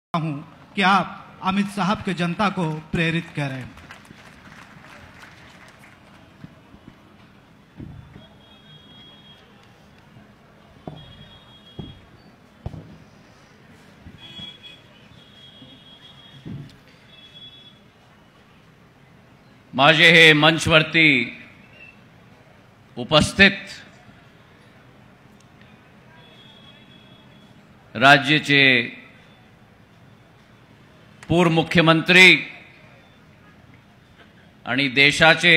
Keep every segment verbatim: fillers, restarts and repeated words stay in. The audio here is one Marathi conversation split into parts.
हूं कि आप अमित साहब के जनता को प्रेरित करें। माझे हे मंचवरती उपस्थित राज्याचे पूर्व मुख्यमंत्री आणि देशाचे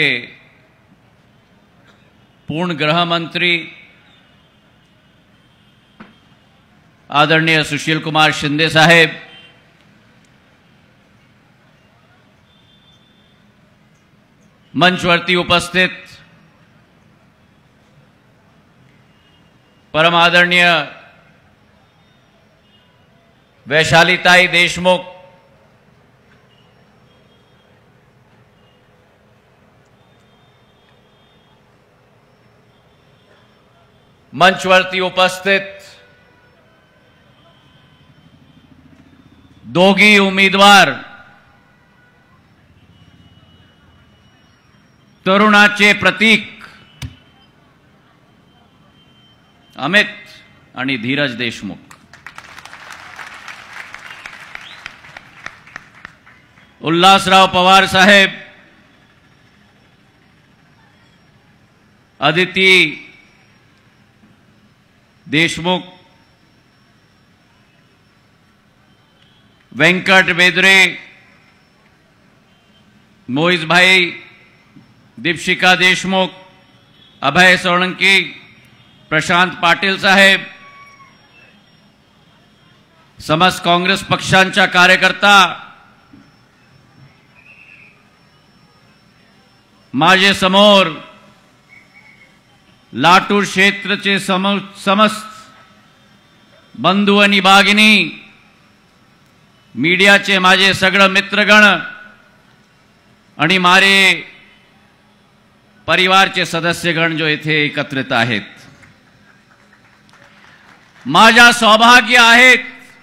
पूर्ण गृहमंत्री आदरणीय सुशील कुमार शिंदे साहेब, मंचवरती उपस्थित परम आदरणीय वैशालीताई देशमुख, मंचवरती उपस्थित दोघी उमेदवार, तरुणाचे प्रतीक अमित आणि धीरज देशमुख, उल्हासराव पवार साहेब, अदिती देशमुख, वेंकट बेदरे, मोहित भाई, दीपशिका देशमुख, अभय सोळंकी, प्रशांत पाटील साहेब, समस्त काँग्रेस पक्षांच्या कार्यकर्ता, माझे समोर लातूर क्षेत्रचे समस्त बंधू आणि भगिनी, मीडियाचे माझे सगळे मित्रगण आणि मारे परिवारचे सदस्यगण जो येथे एकत्रित आहेत, माझा सौभाग्य आहे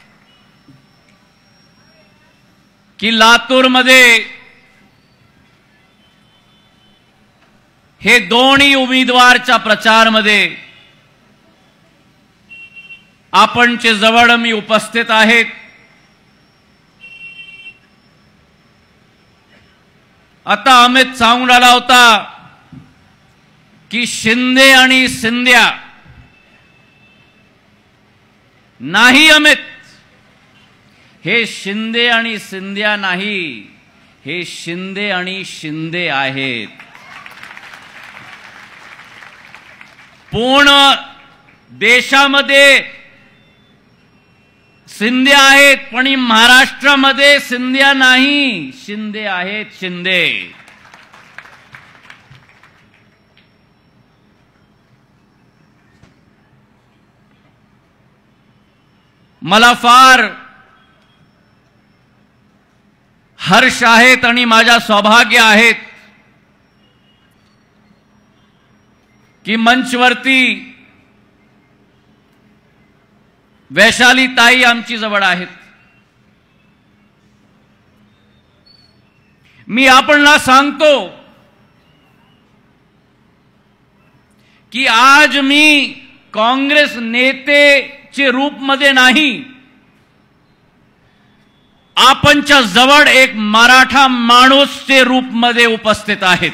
की लातूरमध्ये हे दोन्ही उमेदवारच्या प्रचारमध्ये आपणचे जवळ मी उपस्थित आहेत। आता अमित सांगून आला होता की शिंदे आणि सिंध्या नाही, अमित हे शिंदे आणि सिंध्या नाही, हे शिंदे आणि शिंदे आहेत। पूर्ण देशामध्ये शिंदे आहेत, पण महाराष्ट्रामध्ये सिंध्या नाही, शिंदे आहेत, शिंदे। मला फार हर्ष आहेत आणि माझा सौभाग्य आहे की मंचवरती वैशालीताई आमची जवळ आहेत। मी आपणला सांगतो की आज मी काँग्रेस नेतेचे रूपमध्ये नाही, आपणच्या जवळ एक मराठा माणूसचे रूपमध्ये उपस्थित आहेत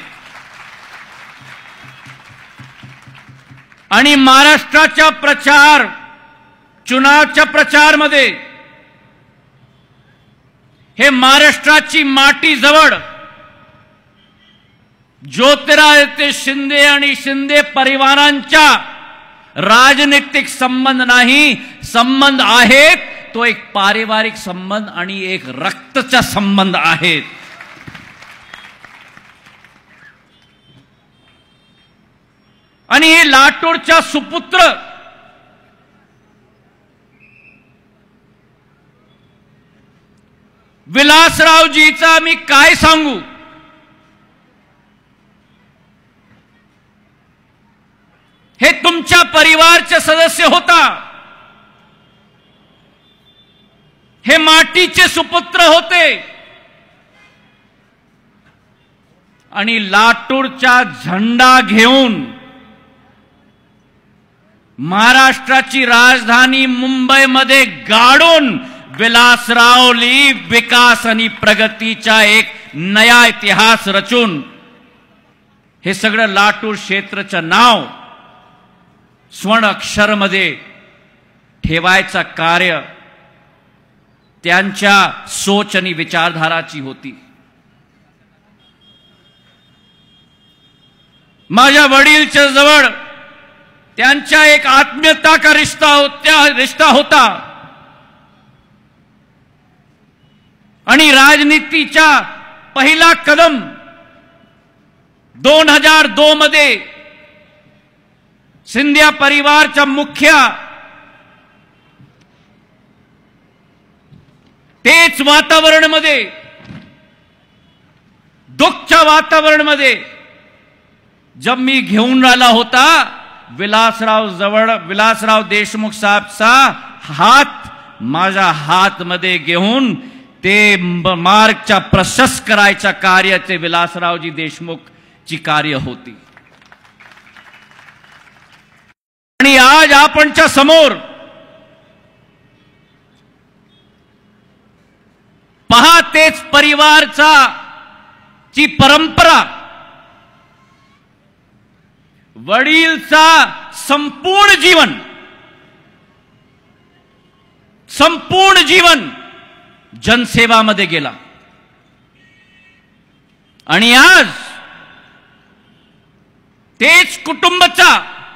आणि महाराष्ट्राच्या प्रचार चुनावच्या प्रचारमध्ये हे महाराष्ट्राची माती जवळ ज्योतिरादित्य शिंदे आणि शिंदे परिवारांच्या राजनैतिक संबंध नाही, संबंध आहेत, तो एक पारिवारिक संबंध आणि एक रक्तचा संबंध आहेत। आणि हे लातूरच्या सुपुत्र विलासरावजीचा मी काय सांगू, हे तुमच्या परिवारचे सदस्य होता, हे मातीचे सुपुत्र होते आणि लातूरचा झेंडा घेऊन महाराष्ट्राची राजधानी मुंबईमध्ये गाडून विलासरावली विकास आणि प्रगतीचा एक नया इतिहास रचून हे सगळं लातूर क्षेत्रचं नाव स्वर्ण अक्षरमध्ये ठेवायचं कार्य त्यांच्या सोच आणि विचारधाराची होती. माझ्या वडीलच्या जवळ त्यांच्या एक आत्मीयता का रिश्ता होता रिश्ता होता आणि राजनीतीचा पहिला कदम दोन हजार दो मध्ये सिंधिया परिवारचा मुखिया तेच वातावरणामध्ये दुःखच्या वातावरणामध्ये जब मी घेऊन राहिला होता विलासराव जवळ विलासराव देशमुख साहेबचा हात माझ्या हातमध्ये घेऊन ते मार्गचा प्रशस्त करायचा कार्य ते विलासरावजी देशमुखची कार्य होती. आणि आज आपणच्या समोर पहा तेच परिवारचा ची परंपरा वडीलचा संपूर्ण जीवन संपूर्ण जीवन जनसेवामध्ये गेला आणि आज तेच कुटुंबाचा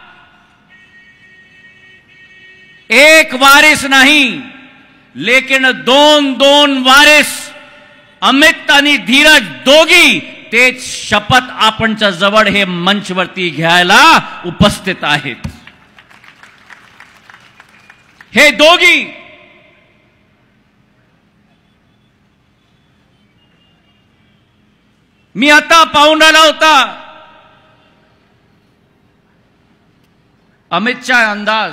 एक वारिस नाही लेकिन दोन दोन वारिस अमित आणि धीरज दोघी तेच शपथ आपणच्या जवळ हे मंचवरती घ्यायला उपस्थित आहेत. हे दोघी मी आता पाहून राहिला होता अमितचा अंदाज,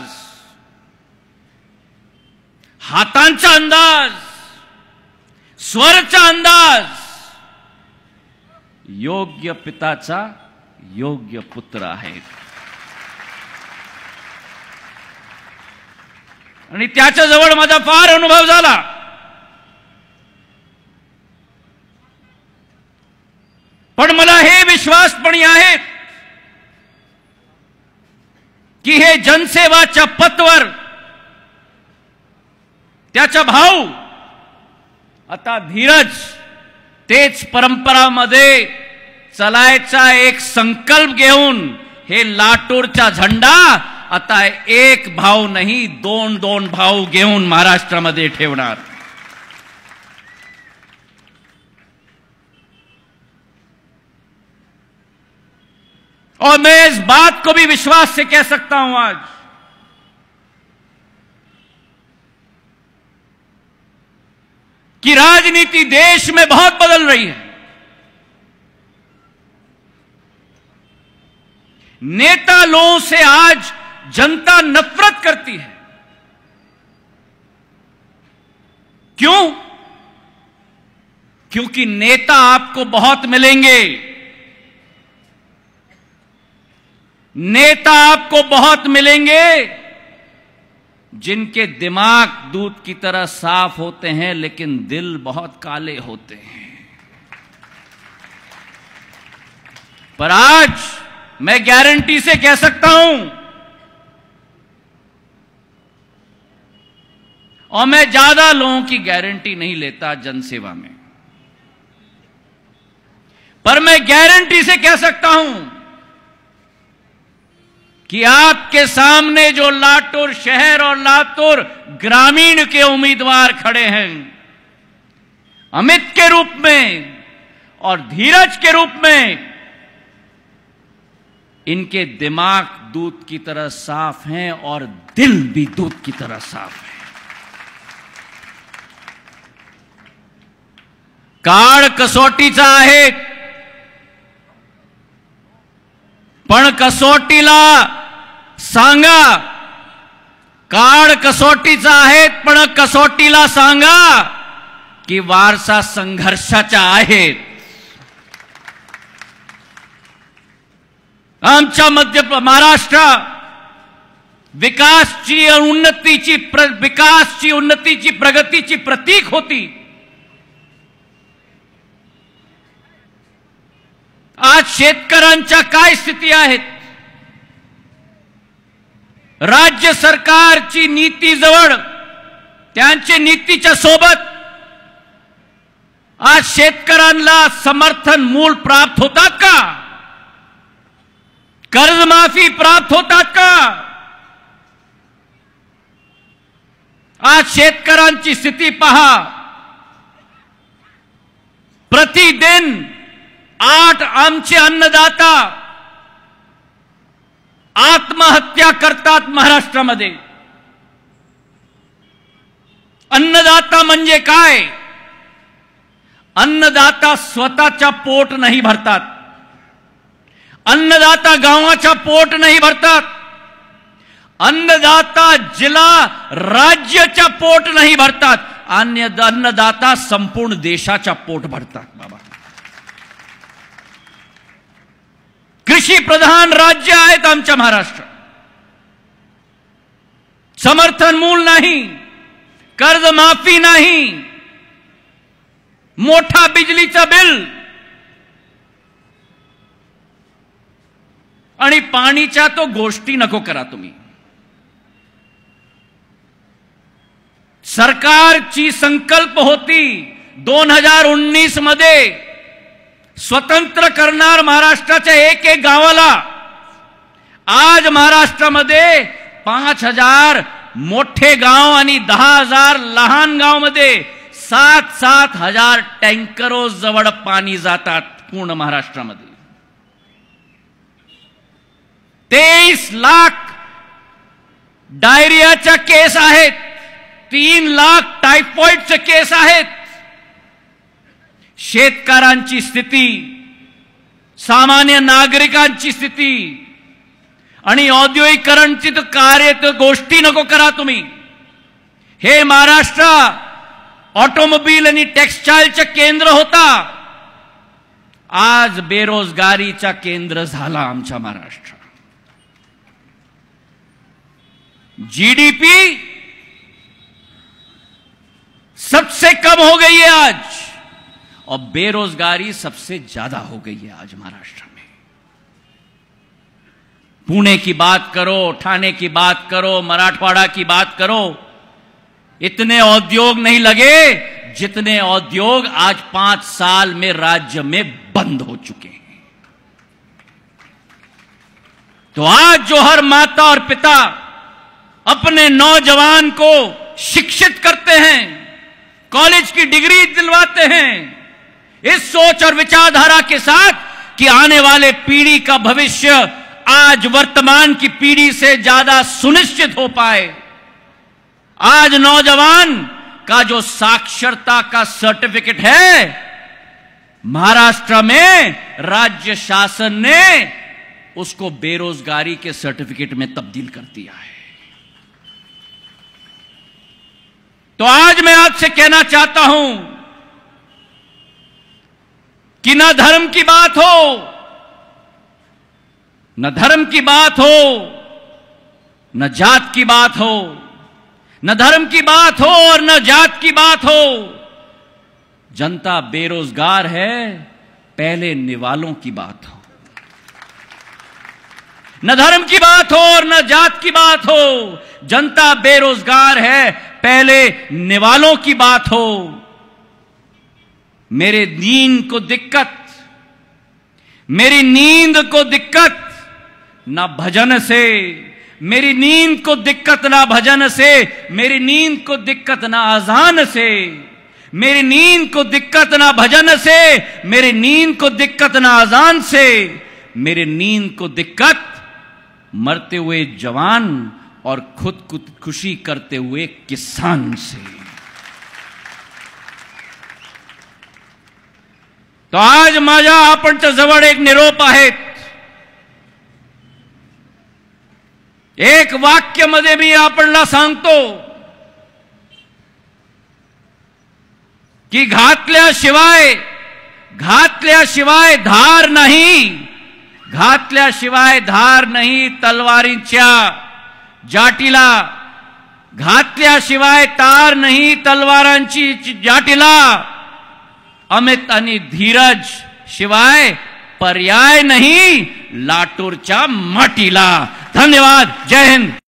हातांचा अंदाज, स्वरचा अंदाज योग्य पिताचा योग्य पुत्र आहे. आणि त्याच्या जवळ माझा फार अनुभव झाला. पण मला हे विश्वासपणी आहे की हे जनसेवाच्या पथवर त्याचा भाऊ आता धीरज तेच परंपरामध्ये चलायचा एक संकल्प घेऊन हे लातूरचा झेंडा आता एक भाऊ नाही दोन दोन भाऊ घेऊन महाराष्ट्रामध्ये ठेवणार. और मैं इस बात को भी विश्वास से कह सकता हूं आज कि राजनीति देश में बहुत बदल रही है. नेता लोगों से आज जनता नफरत करती है. क्यों? क्योंकि नेता आपको बहुत मिलेंगे, नेता आपको बहुत मिलेंगे जिनके दिमाग दूध की तरह साफ होते हैं लेकिन दिल बहुत काले होते हैं. पर आज मैं गारंटी से कह सकता हूं और मैं ज्यादा लोगों की गारंटी नहीं लेता जनसेवा में, पर मैं गारंटी से कह सकता हूं कि आपके सामने जो लातूर शहर और लातूर ग्रामीण के उम्मीदवार खड़े हैं, अमित के रूप में और धीरज के रूप में, इनके दिमाग दूध की तरह साफ हैं और दिल भी दूध की तरह साफ है. काळ कसोटीचा आहे, पण कसोटीला सांगा काळ कसोटीचा आहेत, पण कसोटीला सांगा की वारसा संघर्षाच्या आहेत. आमच्या मध्य महाराष्ट्र विकासची उन्नतीची विकासची उन्नतीची प्रगतीची प्रतीक होती. आज शेतकऱ्यांच्या काय स्थिती आहेत? राज्य सरकारची नीती जवळ, त्यांच्या नीतीच्या सोबत आज शेतकऱ्यांना समर्थन मूल्य प्राप्त होतात का? कर्जमाफी प्राप्त होतात का? आज शेतकऱ्यांची स्थिती पहा. प्रतिदिन आठ आमचे अन्नदाता आत्महत्या करतात महाराष्ट्रामध्ये. अन्नदाता म्हणजे काय? अन्नदाता स्वतःचा पोट नाही भरतात. अन्नदाता गावाचा पोट नाही भरतात. अन्नदाता जिल्हा राज्याचा पोट नाही भरतात. अन्य अन्नदाता संपूर्ण देशाचा पोट भरतात. बाबा, कृषी प्रधान राज्य आहेत आमच्या महाराष्ट्र. समर्थन मूल्य नाही, कर्जमाफी नाही, मोठा बिजलीचा बिल आणि पाणीच्या तो गोष्टी नको करा तुम्ही. सरकारची संकल्प होती दोन हजार उन्नीस मध्ये स्वतंत्र करणार महाराष्ट्राच्या एक एक गावाला. आज महाराष्ट्रामध्ये पाच हजार मोठे गाव आणि दहा हजार लहान गाव मध्ये सात सात हजार टँकरो जवळ पाणी जातात पूर्ण महाराष्ट्रामध्ये. तेवीस लाख डायरियाच्या केस आहेत. तीन लाख टायफॉइडचे केस आहेत. शेतकऱ्यांची स्थिती, सामान्य नागरिकांची स्थिती आणि औद्योगिकरणची तर कार्य तर गोष्टी नको करा तुम्ही. हे महाराष्ट्र ऑटोमोबाईल आणि टेक्सटाईलचं केंद्र होता, आज बेरोजगारीचा केंद्र झाला आमचा महाराष्ट्र. जीडीपी सबसे कम हो गई है आज और बेरोजगारी सबसे ज्यादा हो गई है आज महाराष्ट्र में. पुणे की बात करो, ठाणे की बात करो, मराठवाड़ा की बात करो, इतने उद्योग नहीं लगे जितने उद्योग आज पांच साल में राज्य में बंद हो चुके हैं. तो आज जो हर माता और पिता अपने नौजवान को शिक्षित करते हैं, कॉलेज की डिग्री दिलवाते हैं, इस सोच और विचारधारा के साथ कि आने वाले पीढ़ी का भविष्य आज वर्तमान की पीढ़ी से ज्यादा सुनिश्चित हो पाए. आज नौजवान का जो साक्षरता का सर्टिफिकेट है, महाराष्ट्र में राज्य शासन ने उसको बेरोजगारी के सर्टिफिकेट में तब्दील कर दिया है. तो आज मैं आपसे कहना चाहता हूं कि न धर्म की बात हो, न धर्म की बात हो, न जात की बात हो, न धर्म की बात हो और न जात की बात हो. जनता बेरोजगार है, पहले निवालों की बात हो. न धर्म की बात हो और न जात की बात हो. जनता बेरोजगार है, पहले निवालों की बात हो. मेरे नींद को दिक्कत, मेरी नींद को दिक्कत ना भजन से, मेरी नींद को दिक्कत ना भजन से, मेरी नींद को दिक्कत ना अजान से, मेरी नींद को दिक्कत ना भजन से, मेरी नींद को दिक्कत ना अजान से, मेरी नींद को दिक्कत मरते हुए जवान और खुद खुशी करते हुए किसान से. तो आज माझ्या आपणच्या जवळ एक निरोप आहेत एक वाक्यामध्ये मी आपल्याला सांगतो की घातल्याशिवाय घातल्याशिवाय धार नाही, घातल्याशिवाय धार नाही तलवारींच्या जाटीला, घातल्याशिवाय तार नाही तलवारांची जाटीला, अमित आणि धीरज शिवाय पर्याय नाही लाटूरच्या माटीला. धन्यवाद. जय हिंद.